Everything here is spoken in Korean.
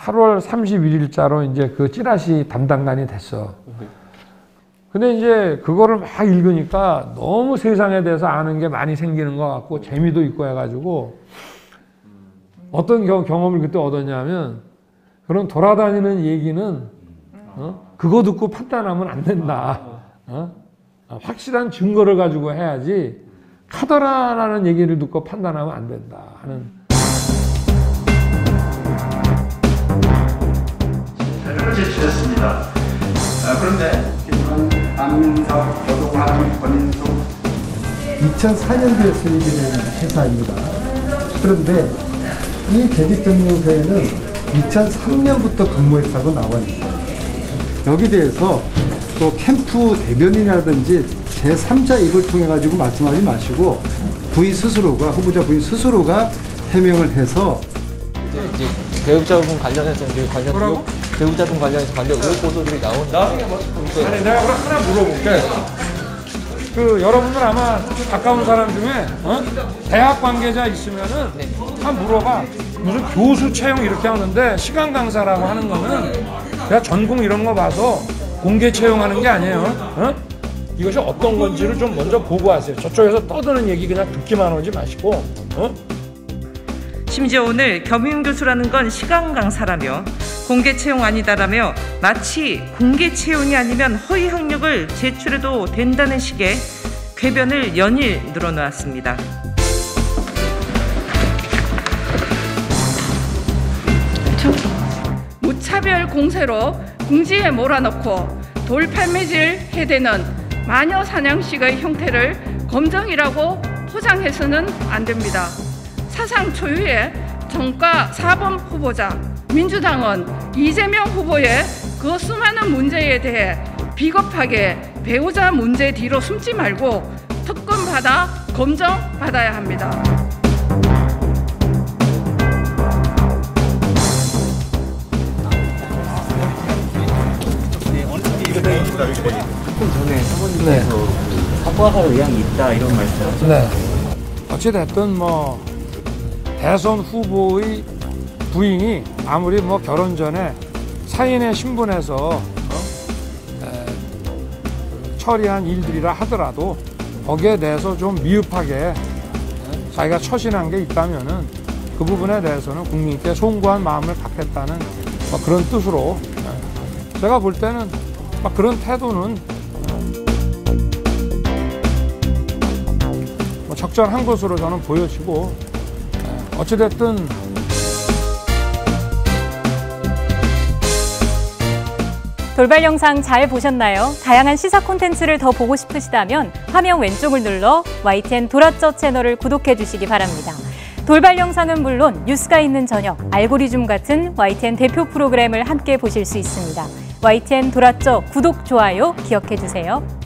8월 31일자로 이제 그 찌라시 담당관이 됐어. 근데 이제 그거를 막 읽으니까 너무 세상에 대해서 아는 게 많이 생기는 것 같고 재미도 있고 해가지고 어떤 경험을 그때 얻었냐면 그런 돌아다니는 얘기는 그거 듣고 판단하면 안 된다. 확실한 증거를 가지고 해야지 카더라라는 얘기를 듣고 판단하면 안 된다 하는. 자료를 제출했습니다. 그런데 안민석, 여동환, 권인숙 2004년도에 설립이 된 회사입니다. 그런데 이 대립증명서에는 2003년부터 근무했다고 나와 있습니다. 여기 대해서 또 캠프 대변인이라든지 제3자 입을 통해 가지고 말씀하지 마시고 부인 스스로가, 후보자 부인 스스로가 해명을 해서 이제 배우자분 관련해서 이제 배우자분 관련해서 의혹 보도들이 나온다. 아니 내가 그럼 하나 물어볼게. 그 여러분들 아마 가까운 사람 중에 대학 관계자 있으면은 한 물어봐. 무슨 교수 채용 이렇게 하는데 시간 강사라고 하는 거는 내가 전공 이런 거 봐서 공개 채용하는 게 아니에요. 이것이 어떤 건지를 좀 먼저 보고 하세요. 저쪽에서 떠드는 얘기 그냥 듣기만 하지 마시고. 심지어 오늘 겸임 교수라는 건 시간 강사라며 공개 채용 아니다라며 마치 공개 채용이 아니면 허위 학력을 제출해도 된다는 식의 궤변을 연일 늘어놓았습니다. 무차별 공세로 궁지에 몰아넣고 돌팔매질 해대는 마녀 사냥식의 형태를 검정이라고 포장해서는 안 됩니다. 사상 초유의 정가 4번 후보자 민주당은 이재명 후보의 그 수많은 문제에 대해 비겁하게 배우자 문제 뒤로 숨지 말고 특검받아 검증받아야 합니다. 조금 전에 사모님께서 사과할 의향이 있다 이런 말씀하셨죠. 네. 어찌됐든 뭐 대선 후보의 부인이 아무리 뭐 결혼 전에 사인의 신분에서 처리한 일들이라 하더라도 거기에 대해서 좀 미흡하게 자기가 처신한 게 있다면은 그 부분에 대해서는 국민께 송구한 마음을 갖겠다는 뭐 그런 뜻으로 제가 볼 때는 막 그런 태도는 뭐 적절한 것으로 저는 보여지고 어찌됐든 돌발 영상 잘 보셨나요? 다양한 시사 콘텐츠를 더 보고 싶으시다면 화면 왼쪽을 눌러 YTN 돌아쩌 채널을 구독해 주시기 바랍니다. 돌발 영상은 물론 뉴스가 있는 저녁, 알고리즘 같은 YTN 대표 프로그램을 함께 보실 수 있습니다. YTN 돌아쩌 구독, 좋아요 기억해 주세요.